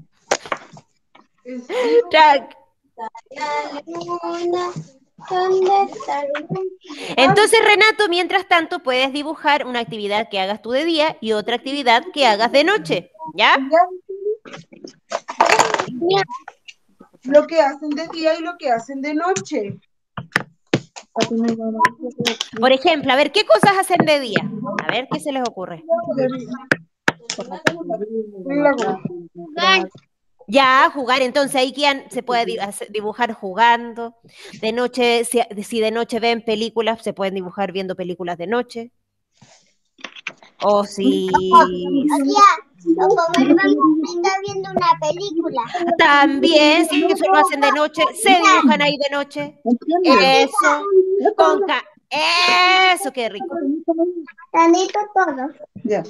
Es- Track. La luna, ¿dónde está? Entonces, Renato, mientras tanto, puedes dibujar una actividad que hagas tú de día y otra actividad que hagas de noche, ¿ya? Lo que hacen de día y lo que hacen de noche. Por ejemplo, a ver, ¿qué cosas hacen de día? A ver, ¿qué se les ocurre? Jugar. Ya, jugar, entonces ahí Kian se puede di- hacer- dibujar jugando. De noche, si, si de noche ven películas, se pueden dibujar viendo películas de noche. O si... Tía, ¿lo podemos está viendo una película. También, si eso lo hacen de noche, se dibujan ahí de noche. Eso, con ca eso, qué rico. Tanito todo. Ya.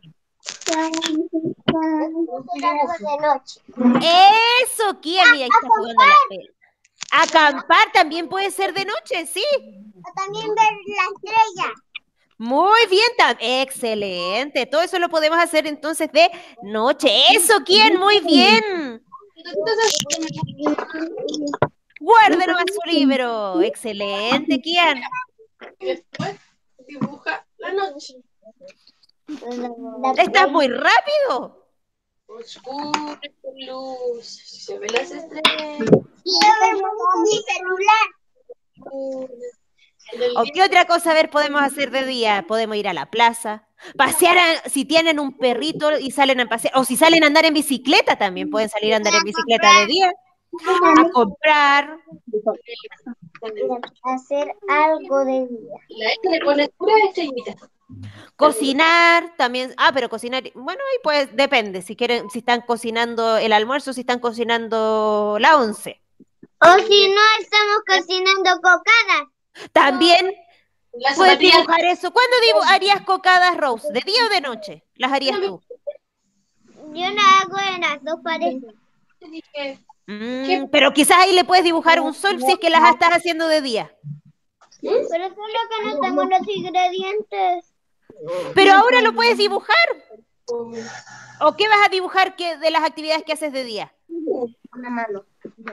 De noche. Eso, ¿quién? Mira, ahí está jugando la pelota. Acampar también puede ser de noche, sí. O también ver la estrella. Muy bien, tam- excelente. Todo eso lo podemos hacer entonces de noche. Eso, ¿quién? Muy bien. Guárdelo a su libro. Excelente, ¿quién? Y después dibuja la noche. Estás muy rápido. Oscuro con luz. Se ven las estrellas. Y yo veo mi celular. ¿O qué otra cosa, a ver, podemos hacer de día? Podemos ir a la plaza, pasear, a- si tienen un perrito y salen a pasear, o si salen a andar en bicicleta también, pueden salir a andar en bicicleta de día, a comprar. Hacer algo de día. La esta le pone pura estrellita. Cocinar también, ah, pero cocinar, bueno, ahí pues depende, si quieren, si están cocinando el almuerzo, si están cocinando la once. O si no, estamos cocinando cocadas. También La puedes zapatilla. dibujar eso. ¿Cuándo dibu- harías cocadas, Rose? ¿De día o de noche? ¿Las harías tú? Yo la hago en las dos paredes. Dije, Mm, pero quizás ahí le puedes dibujar un sol si es que las estás haciendo de día. Pero solo que no tengo los ingredientes. Pero ahora lo puedes dibujar. ¿O qué vas a dibujar que, de las actividades que haces de día? Una mano.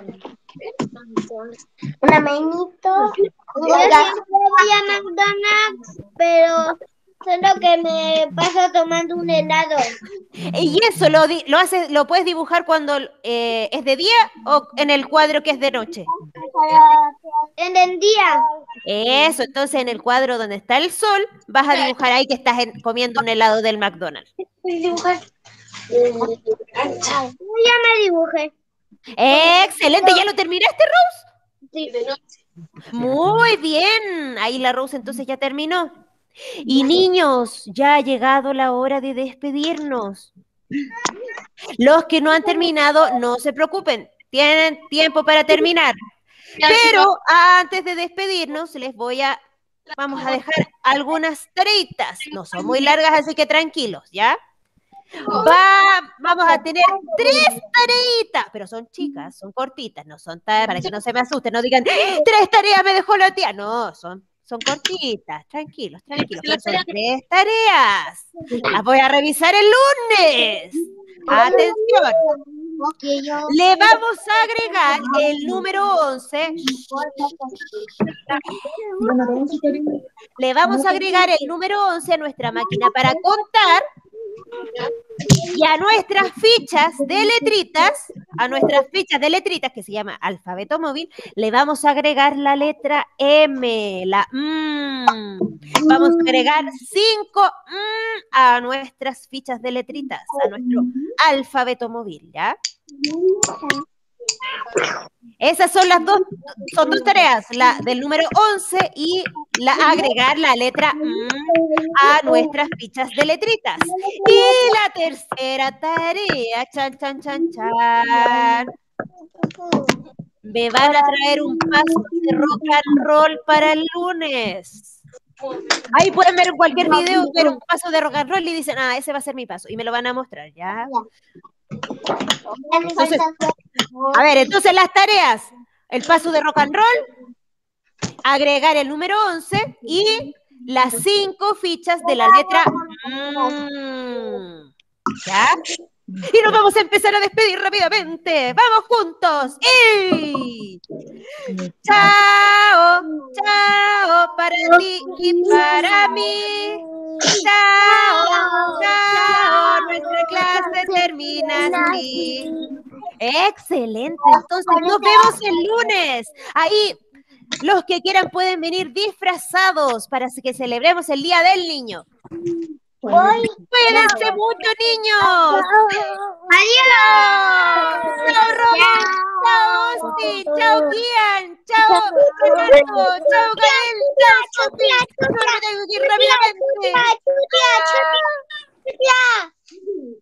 Una manito. Yo siempre voy a McDonald's, pero solo que me paso tomando un helado. Y eso lo, di- lo haces, lo puedes dibujar cuando eh, es de día o en el cuadro que es de noche. En el día. Eso, entonces en el cuadro donde está el sol, vas a dibujar ahí que estás en- comiendo un helado del McDonald's. ¿puedes dibujar? Eh, cancha. Yo ya me dibujé. Excelente, ¿ya lo terminaste, Rose? Sí, de noche. Muy bien, ahí la Rose entonces ya terminó. Y niños, ya ha llegado la hora de despedirnos. Los que no han terminado, no se preocupen, tienen tiempo para terminar. Pero antes de despedirnos, les voy a, vamos a dejar algunas tareitas. No son muy largas, así que tranquilos, ¿ya? Va, vamos a tener tres tareitas, pero son chicas, son cortitas, no son tareas, para que no se me asusten, no digan, ¡eh! Tres tareas me dejó la tía. No, son, son cortitas, tranquilos, tranquilos, pero son tres tareas. Las voy a revisar el lunes. Atención. Le vamos a agregar el número once. Le vamos a agregar el número once a nuestra máquina para contar y a nuestras fichas de letritas, a nuestras fichas de letritas que se llama alfabeto móvil, le vamos a agregar la letra M, la M. Vamos a agregar cinco M a nuestras fichas de letritas, a nuestro alfabeto móvil, ¿ya? Esas son las dos, son dos tareas, la del número once y la agregar la letra M a nuestras fichas de letritas. Y la tercera tarea, chan, chan, chan, chan. Me van a traer un paso de rock and roll para el lunes. Ahí pueden ver en cualquier video, ver un paso de rock and roll y dicen, ah, ese va a ser mi paso. Y me lo van a mostrar, ¿ya? Entonces, a ver, entonces las tareas, el paso de rock and roll, agregar el número once y las cinco fichas de la letra M. ¿Ya? Y nos vamos a empezar a despedir rápidamente. ¡Vamos juntos! ¡Y! ¡Chao! ¡Chao! Para ti y para mí. ¡Chao! ¡Chao! Nuestra clase termina así. ¡Excelente! Entonces nos vemos el lunes. Ahí, los que quieran pueden venir disfrazados para que celebremos el Día del Niño. ¡Cuídense mucho, niños! ¡Adiós! ¡Chao, Robin! ¡Chao, Austin! ¡Chao, Kian! ¡Chao, Fernando! ¡Chao, Gael! ¡Chao, Sophie! ¡No me tengo que ir rápidamente! ¡Chutia, chutia, chutia!